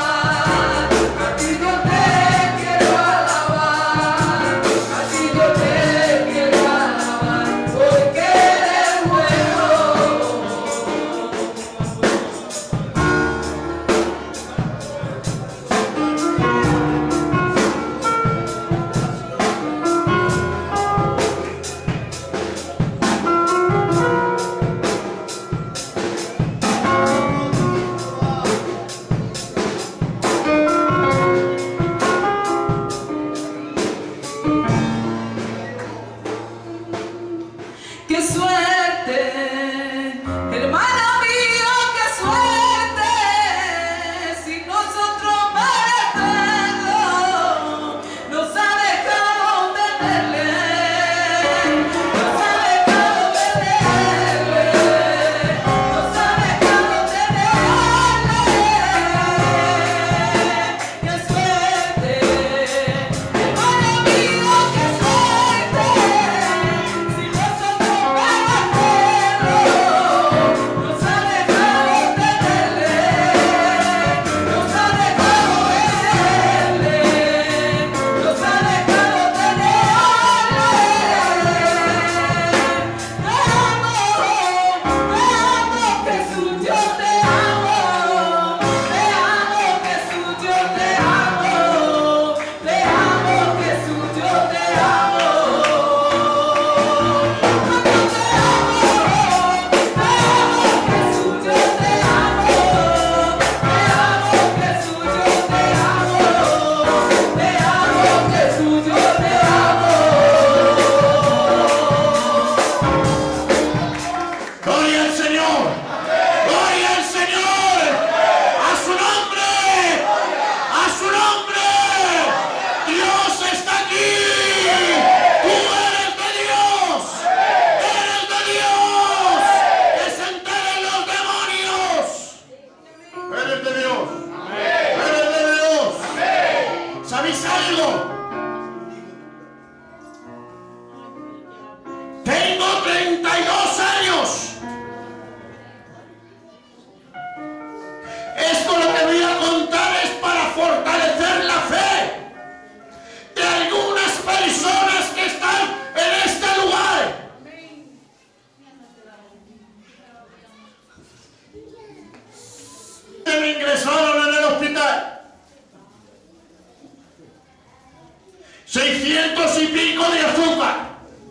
S6: seiscientos y pico de azúcar.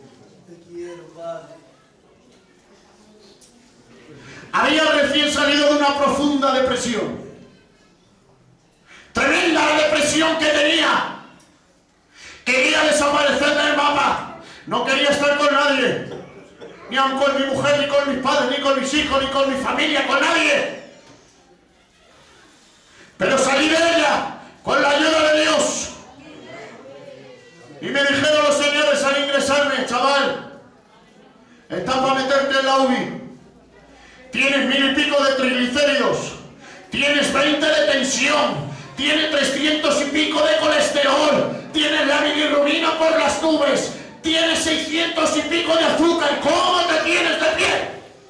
S6: Había recién salido de una profunda depresión. Tremenda la depresión que tenía. Quería desaparecer del mapa. No quería estar con nadie. Ni aun con mi mujer, ni con mis padres, ni con mis hijos, ni con mi familia, con nadie. Pero salí de ella con la ayuda de Dios. Y me dijeron los señores al ingresarme: chaval, estás para meterte en la U B I. Tienes mil y pico de triglicéridos. Tienes veinte de tensión. Tienes trescientos y pico de colesterol. Tienes la bilirrubina por las nubes. Tienes seiscientos y pico de azúcar. ¿Cómo te tienes de pie?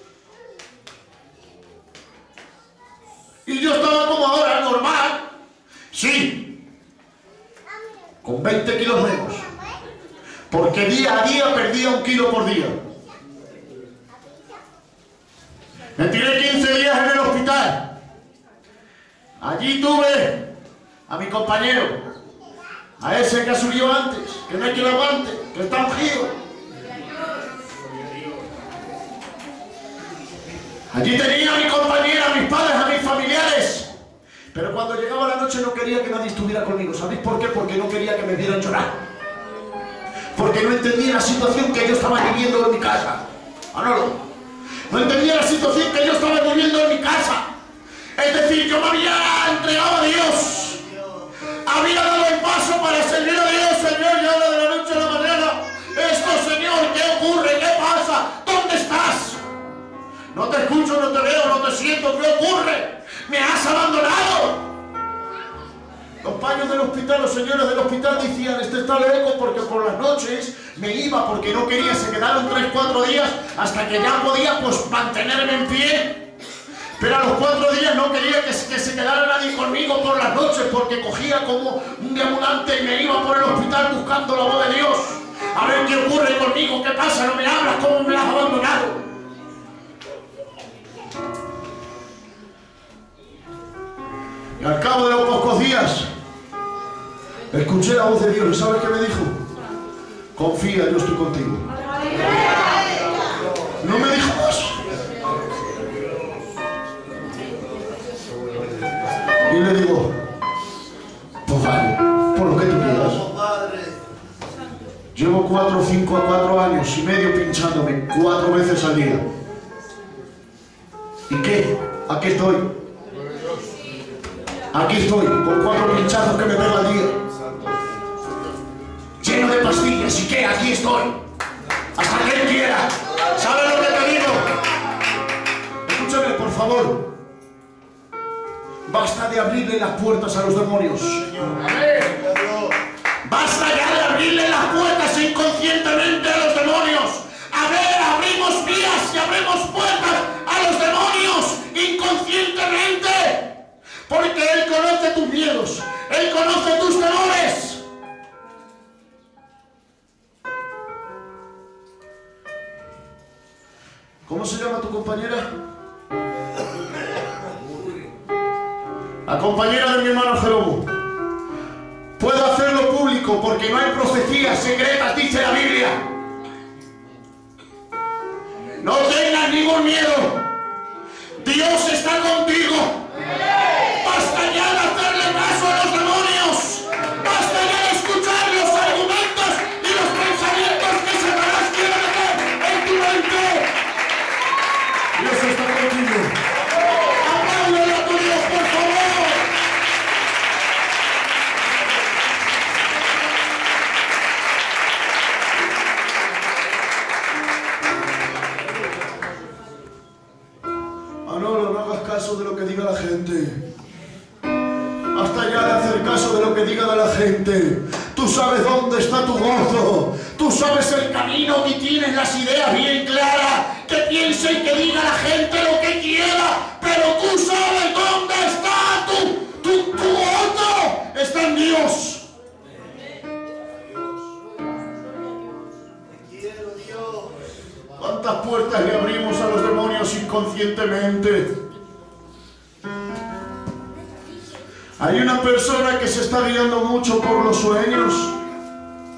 S6: Y yo estaba como ahora, normal. Sí. Con veinte kilos menos. Porque día a día perdía un kilo por día. Me tiré quince días en el hospital. Allí tuve a mi compañero, a ese que ha subido antes, que no hay quien lo aguante, que está ungido. Allí tenía a mi compañera, a mis padres, a mis familiares. Pero cuando llegaba la noche no quería que nadie estuviera conmigo. ¿Sabéis por qué? Porque no quería que me vieran llorar. Porque no entendía la situación que yo estaba viviendo en mi casa. Manolo. No entendía la situación que yo estaba viviendo en mi casa. Es decir, yo me había entregado a Dios. Había dado el paso para servir a Dios, Señor, y ahora de la noche a la mañana. Esto, Señor, ¿qué ocurre? ¿Qué pasa? ¿Dónde estás? No te escucho, no te veo, no te siento. ¿Qué ocurre? ¿Me has abandonado? Los paños del hospital, los señores del hospital decían: este está loco, porque por las noches me iba porque no quería. Se quedaron tres, cuatro días hasta que ya podía pues mantenerme en pie. Pero a los cuatro días no quería que, que se quedara nadie conmigo por las noches, porque cogía como un deambulante y me iba por el hospital buscando la voz de Dios. A ver qué ocurre conmigo, qué pasa, no me hablas, cómo me has abandonado. Y al cabo de los pocos días escuché la voz de Dios. ¿Y sabes qué me dijo? Confía, yo estoy contigo. No me dijo más. Y le digo: pues vale, por lo que tú quieras. Llevo cuatro, cinco a cuatro años y medio pinchándome cuatro veces al día. ¿Y qué? Aquí estoy. Aquí estoy, con cuatro pinchazos que me pego al día. Lleno de pastillas. ¿Y qué? Aquí estoy. Hasta que él quiera. ¿Sabes lo que te digo? Escúchame, por favor. Basta de abrirle las puertas a los demonios. Basta ya de abrirle las puertas inconscientemente a los demonios. A ver, abrimos vías y abrimos puertas a los demonios inconscientemente. Porque Él conoce tus miedos. Él conoce tus temores. ¿Cómo se llama tu compañera? La compañera de mi hermano Jerobo. Puedo hacerlo público porque no hay profecías secretas, dice la Biblia. No tengas ningún miedo. Dios está contigo. Basta ya de hacerle caso a los demonios. Basta ya de escuchar los argumentos y los pensamientos que Satanás quiere meter en tu mente. Dios está contigo. Apláudele a tu Dios, por favor. Manolo, no hagas caso de lo que diga la gente. Basta ya de hacer caso de lo que diga de la gente. Tú sabes dónde está tu gozo. Tú sabes el camino y tienes las ideas bien claras. Que piense y que diga la gente lo que quiera. Pero tú sabes dónde está tu, tu, tu gozo. Está en Dios. ¿Cuántas puertas le abrimos a los demonios inconscientemente? Hay una persona que se está guiando mucho por los sueños.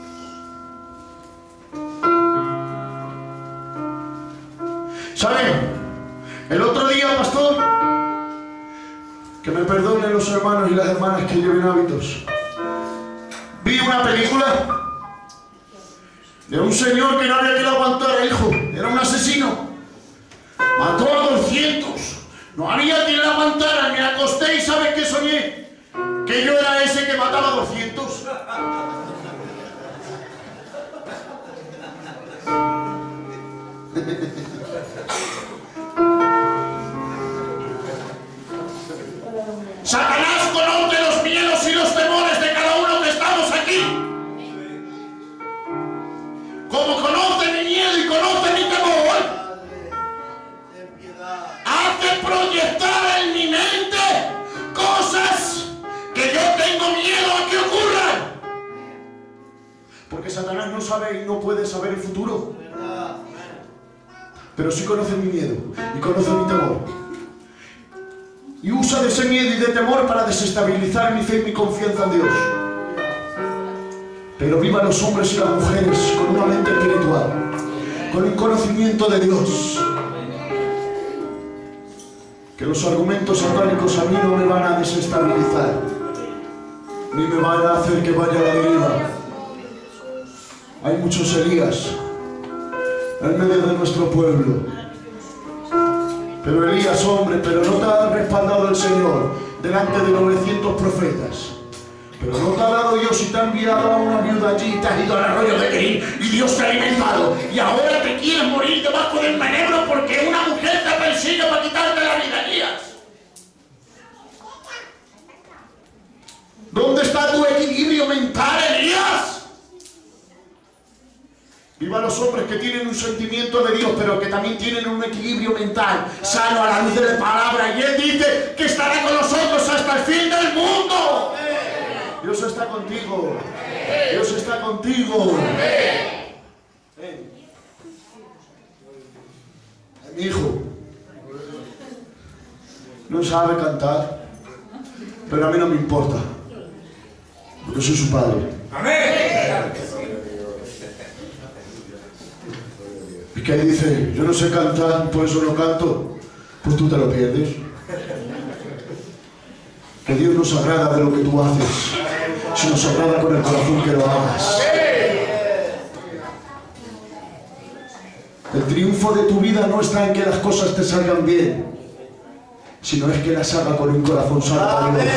S7: perdonen los hermanos y las hermanas que lleven hábitos. Vi una película de un señor que no había que aguantar, hijo. Era un asesino. Mató a doscientos. No había quien la aguantara. Me acosté y ¿sabes qué soñé? Que yo era ese que mataba a doscientos.
S6: Satanás conoce los miedos y los temores de cada uno que estamos aquí. Como conoce mi miedo y conoce mi temor, hace proyectar en mi mente cosas que yo tengo miedo a que ocurran.
S7: Porque Satanás no sabe y no puede saber el futuro. Pero sí conoce mi miedo y conoce mi temor. Y usa de ese miedo y de temor para desestabilizar mi fe y mi confianza en Dios. Pero viva los hombres y las mujeres con una mente espiritual, con un conocimiento de Dios. Que los argumentos satánicos a mí no me van a desestabilizar, ni me van a hacer que vaya a la deriva. Hay muchos Elías en medio de nuestro pueblo. Pero Elías, hombre, pero no te ha respaldado el Señor delante de novecientos profetas. Pero no te ha dado Dios y te ha enviado a una viuda allí y te has ido al arroyo de Querín y Dios te ha alimentado. Y ahora te quieres morir debajo del enebro porque una mujer te persigue para quitarte la vida, Elías. ¿Dónde está tu equilibrio mental, Elías? Viva los hombres que tienen un sentimiento de Dios, pero que también tienen un equilibrio mental sano a la luz de la palabra. Y Él dice que estará con nosotros hasta el fin del mundo. Dios está contigo. Dios está contigo. Ven. Mi hijo no sabe cantar, pero a mí no me importa, porque soy su padre.
S6: Amén.
S7: Y que él dice, yo no sé cantar, por eso no canto. Pues tú te lo pierdes. Que Dios no se agrada de lo que tú haces, sino se agrada con el corazón que lo hagas. El triunfo de tu vida no está en que las cosas te salgan bien, sino es que las haga con un corazón santo a Dios.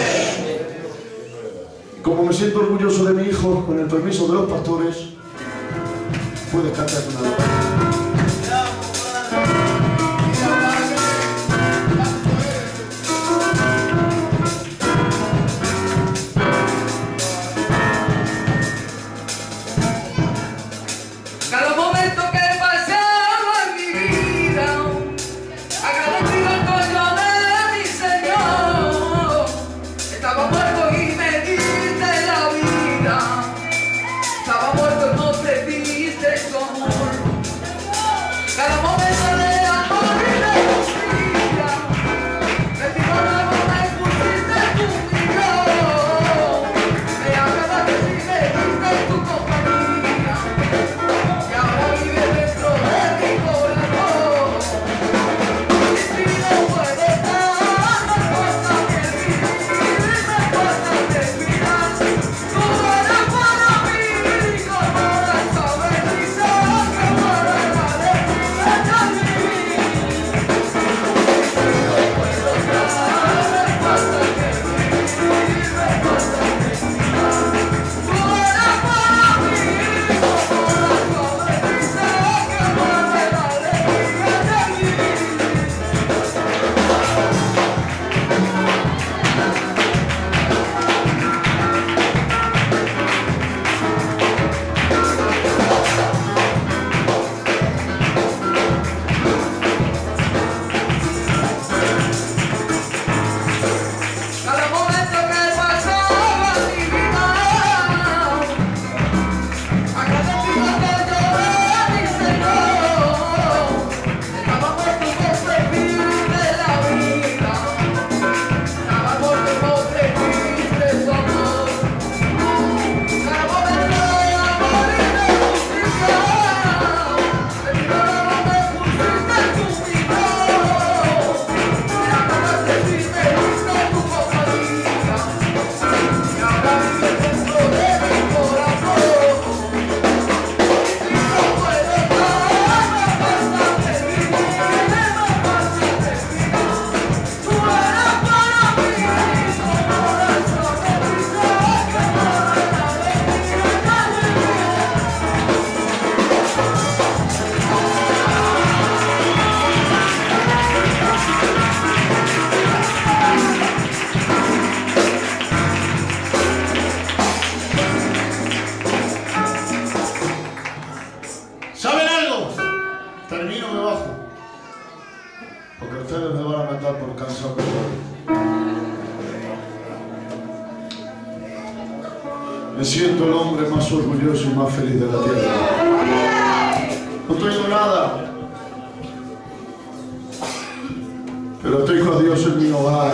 S7: Y como me siento orgulloso de mi hijo, con el permiso de los pastores, puedes cantar una alabanza.
S8: Cada momento que pasaba en mi vida, agradecido estoy yo de mi Señor. Estaba muerto y me diste la vida. Estaba muerto y no te diste tu amor.
S7: Me siento el hombre más orgulloso y más feliz de la tierra. No tengo nada, pero tengo a Dios en mi hogar.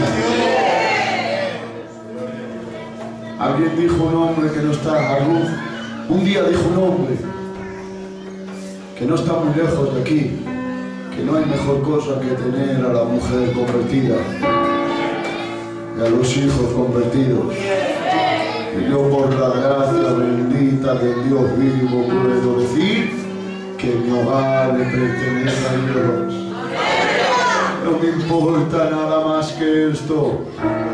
S7: Alguien dijo, un hombre que no está, algún, un día dijo un hombre que no está muy lejos de aquí, que no hay mejor cosa que tener a la mujer convertida y a los hijos convertidos. Y yo, por la gracia bendita del Dios vivo, puedo decir que mi hogar le pertenece a Dios. No me importa nada más que esto,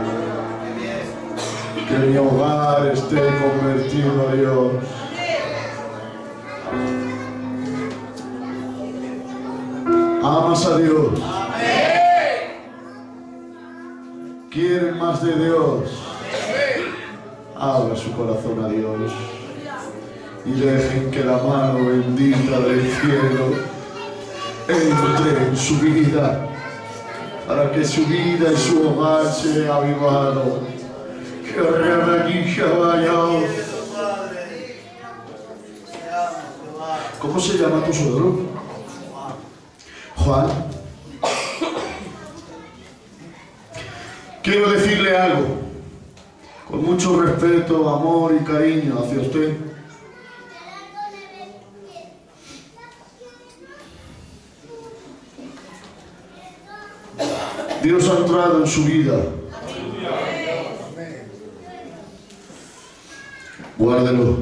S7: que mi hogar esté convertido a Dios. ¿Amas a Dios? ¿Quieren más de Dios? Abra su corazón a Dios y dejen que la mano bendita del cielo entre en su vida, para que su vida y su hogar sea avivado. ¿Cómo se llama tu suegro? Juan. Quiero decirle algo, con mucho respeto, amor y cariño hacia usted. Dios ha entrado en su vida. Guárdelo.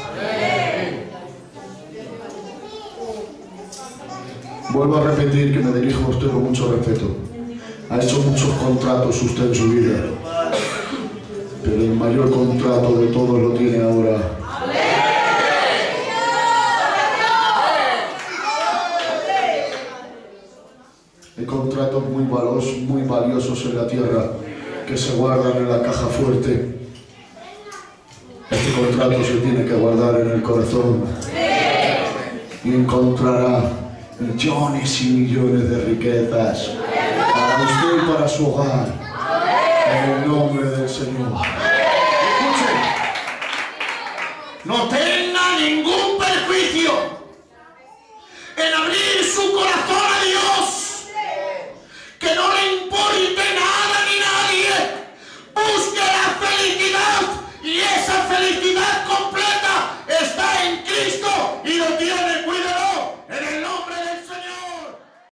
S7: Vuelvo a repetir que me dirijo a usted con mucho respeto. Ha hecho muchos contratos usted en su vida, pero el mayor contrato de todos lo tiene ahora. Hay contratos muy valiosos, muy valiosos en la tierra que se guardan en la caja fuerte. Este contrato se tiene que guardar en el corazón y encontrará millones y millones de riquezas para usted y para su hogar, en el nombre del Señor.
S6: Escuchen, no tenga ningún perjuicio en abrir su corazón a Dios.